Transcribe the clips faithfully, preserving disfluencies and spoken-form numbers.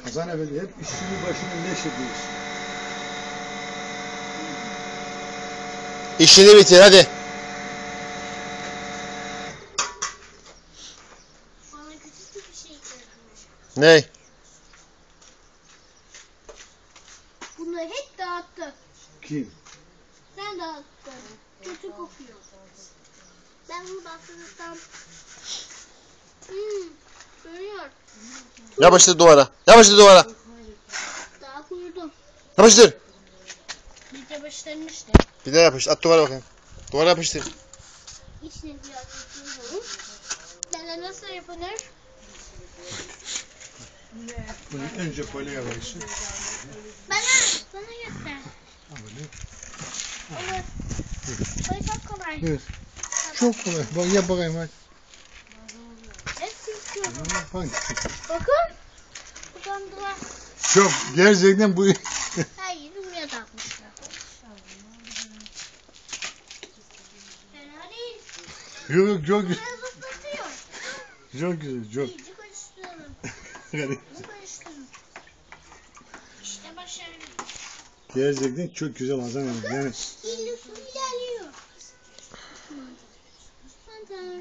Hasan Efendi hep işinin başına neşe diyorsun. İşini bitir hadi. Bana küçük bir şey gördüm. Ne? Bunları hep dağıttı. Kim? Sen dağıttın. Kötü kokuyor. Ben bunu bastırırsam. Hmm, görüyor. Yapıştır duvara. Yapıştır duvara. Daha kurudum. Yapıştır. Bir de başlamıştı. Bir daha yapıştır. At duvara bakayım. Duvara yapıştır. İçine biraz tutuyorum. Ben nasıl yapılır? Bunu önce kolye alaysın. Bana, bana göster. Böyle. Evet. Bu çok kolay. Evet. Çok kolay. Bak yap bakayım hadi. Hepsi istiyorum. Bak. Bakın. Buradan da Çok gerçekten bu. hayır buraya takmışlar. Fena değil. Yok yok çok güzel. Biraz ıslatıyor. Çok güzel. Çok. İyice karıştırıyorum. Yani Bunu karıştırıyorum. İşte başarılı. gerçekten çok güzel Hasan Efendi. Yani İlle su ilerliyor. Hadi.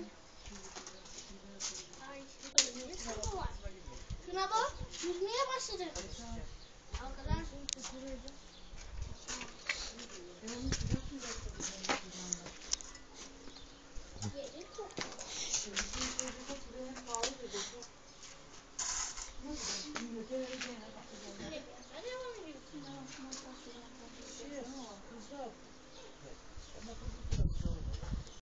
Ay, şuna bak. Yüzmeye başladı. O kadar.